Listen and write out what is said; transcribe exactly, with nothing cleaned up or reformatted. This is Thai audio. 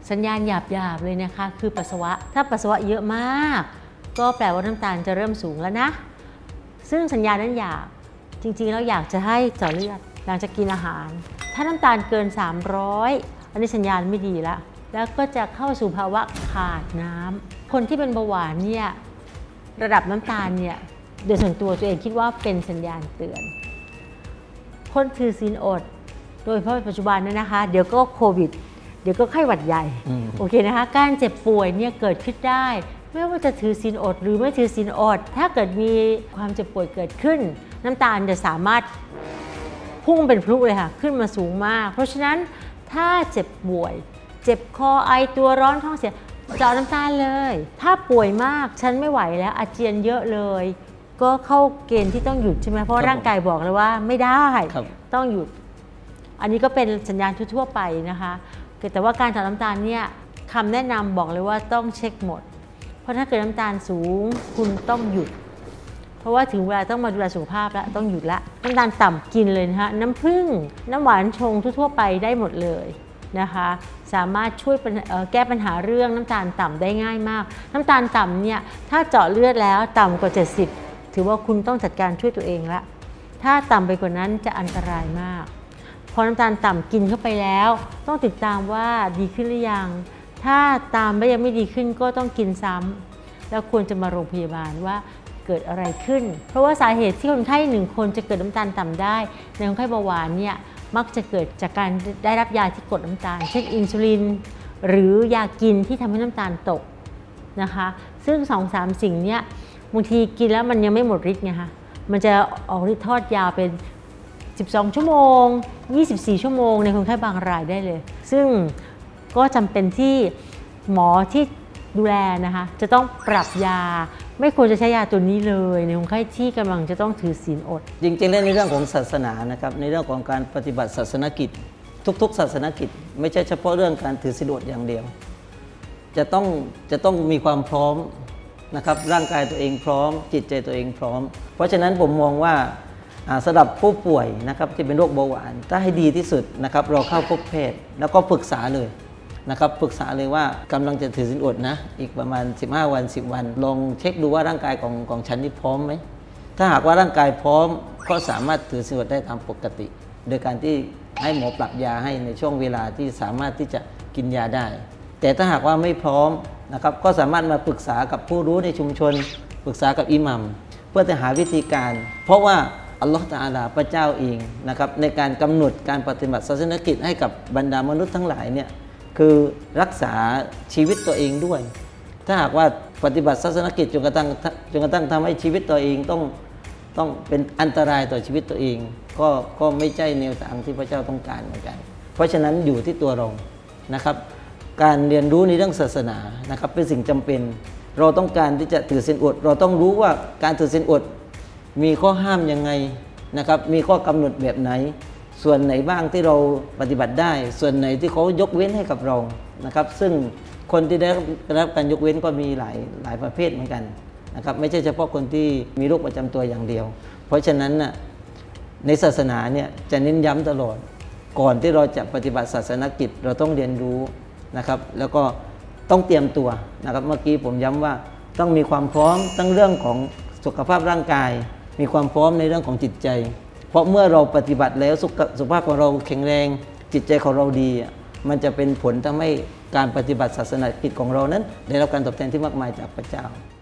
สัญญาณหยาบๆเลยนะคะคือปัสสาวะถ้าปัสสาวะเยอะมากก็แปลว่าน้ำตาลจะเริ่มสูงแล้วนะซึ่งสัญญาณนั้นหยาบจริงๆแล้วอยากจะให้เจาะเลือดหลังจากกินอาหารถ้าน้ำตาลเกินสามร้อยอันนี้สัญญาณไม่ดีแล้วแล้วก็จะเข้าสู่ภาวะขาดน้ำคนที่เป็นเบาหวานเนี่ยระดับน้ำตาลเนี่ยโดยส่วนตัวตัวเองคิดว่าเป็นสัญญาณเตือนคนถือศีลอดโดยเฉพาะปัจจุบันนี้นะคะเดี๋ยวก็โควิดเดี๋ยวก็ไข้หวัดใหญ่โอเคนะคะการเจ็บป่วยเนี่ยเกิดขึ้นได้ไม่ว่าจะถือศีลอดหรือไม่ถือศีลอดถ้าเกิดมีความเจ็บป่วยเกิดขึ้นน้ำตาลจะสามารถพุ่งเป็นพลุเลยค่ะขึ้นมาสูงมากเพราะฉะนั้นถ้าเจ็บป่วยเจ็บคอไอตัวร้อนท้องเสียเจาะน้ำตาลเลยถ้าป่วยมากฉันไม่ไหวแล้วอาเจียนเยอะเลยก็เข้าเกณฑ์ที่ต้องหยุดใช่ไหมเพราะร่างกายบอกเลยว่าไม่ได้ต้องหยุดอันนี้ก็เป็นสัญญาณทั่วๆไปนะคะแต่ว่าการเจาะน้ำตาลเนี่ยคำแนะนำบอกเลยว่าต้องเช็คหมดเพราะถ้าเกิดน้ำตาลสูงคุณต้องหยุดเพราะว่าถึงเวลาต้องมาดูแลสุขภาพแล้วต้องหยุดละน้ำตาลต่ำกินเลยนะคะน้ำผึ้งน้ำหวานชงทั่วๆไปได้หมดเลยนะคะสามารถช่วยแก้ปัญหาเรื่องน้ำตาลต่ำได้ง่ายมากน้ำตาลต่ำเนี่ยถ้าเจาะเลือดแล้วต่ำกว่าเจ็ดสิบถือว่าคุณต้องจัดการช่วยตัวเองละถ้าต่ำไปกว่านั้นจะอันตรายมากพอน้ำตาลต่ำกินเข้าไปแล้วต้องติดตามว่าดีขึ้นหรือยังถ้าตามแล้วยังไม่ดีขึ้นก็ต้องกินซ้ำแล้วควรจะมาโรงพยาบาลว่าเกิดอะไรขึ้นเพราะว่าสาเหตุที่คนไข้หนึ่งคนจะเกิดน้ำตาลต่ำได้ในคนไข้เบาหวานเนี่ยมักจะเกิดจากการได้รับยาที่กดน้ำตาลเช่นอินซูลินหรือยากินที่ทำให้น้ำตาลตกนะคะซึ่ง สองถึงสาม สิ่งนี้บางทีกินแล้วมันยังไม่หมดฤทธิ์ไงคะมันจะออกฤทธิ์ทอดยาวเป็นสิบสองชั่วโมงยี่สิบสี่ชั่วโมงในคนไข้บางรายได้เลยซึ่งก็จำเป็นที่หมอที่ดูแลนะคะจะต้องปรับยาไม่ควรจะใช้ยาตัวนี้เลยในคนไข้ที่กำลังจะต้องถือศีลอดจริงๆในเรื่องของศาสนานะครับในเรื่องของการปฏิบัติศาสนกิจทุกๆศาสนกิจไม่ใช่เฉพาะเรื่องการถือศีลอดอย่างเดียวจะต้องจะต้องมีความพร้อมนะครับร่างกายตัวเองพร้อมจิตใจตัวเองพร้อมเพราะฉะนั้นผมมองว่าสำหรับผู้ป่วยนะครับที่เป็นโรคเบาหวานถ้าให้ดีที่สุดนะครับเราเข้าพบแพทย์แล้วก็ปรึกษาเลยนะครับปรึกษาเลยว่ากำลังจะถือศีลอดนะอีกประมาณสิบห้าวันสิบวันลองเช็คดูว่าร่างกายของของฉันนี่พร้อมไหมถ้าหากว่าร่างกายพร้อมก็สามารถถือศีลอดได้ตามปกติโดยการที่ให้หมอปรับยาให้ในช่วงเวลาที่สามารถที่จะกินยาได้แต่ถ้าหากว่าไม่พร้อมนะครับก็สามารถมาปรึกษากับผู้รู้ในชุมชนปรึกษากับอิหมัมเพื่อจะหาวิธีการเพราะว่าอัลลอฮฺตะอาลาพระเจ้าเองนะครับในการกำหนดการปฏิบัติศาสนกิจให้กับบรรดามนุษย์ทั้งหลายเนี่ยคือรักษาชีวิตตัวเองด้วยถ้าหากว่าปฏิบัติศาสนกิจจนกระทั่งจนกระทั่งทำให้ชีวิตตัวเองต้องต้องเป็นอันตรายต่อชีวิตตัวเองก็ก็ไม่ใช่แนวทางที่พระเจ้าต้องการเหมือนกันเพราะฉะนั้นอยู่ที่ตัวเรานะครับการเรียนรู้ในเรื่องศาสนานะครับเป็นสิ่งจำเป็นเราต้องการที่จะถือศีลอดเราต้องรู้ว่าการถือศีลอดมีข้อห้ามยังไงนะครับมีข้อกำหนดแบบไหนส่วนไหนบ้างที่เราปฏิบัติได้ส่วนไหนที่เขายกเว้นให้กับเรานะครับซึ่งคนที่ได้รับการยกเว้นก็มีหลายหลายประเภทเหมือนกันนะครับไม่ใช่เฉพาะคนที่มีโรคประจำตัวอย่างเดียวเพราะฉะนั้นน่ะในศาสนาเนี่ยจะเน้นย้ำตลอดก่อนที่เราจะปฏิบัติศาสนกิจเราต้องเรียนรู้นะครับแล้วก็ต้องเตรียมตัวนะครับเมื่อกี้ผมย้ำว่าต้องมีความพร้อมทั้งเรื่องของสุขภาพร่างกายมีความพร้อมในเรื่องของจิตใจเพราะเมื่อเราปฏิบัติแล้วสุขภาพของเราแข็งแรงจิตใจของเราดีมันจะเป็นผลทำให้การปฏิบัติศาสนกิจของเรานั้นได้รับการตอบแทนที่มากมายจากพระเจ้า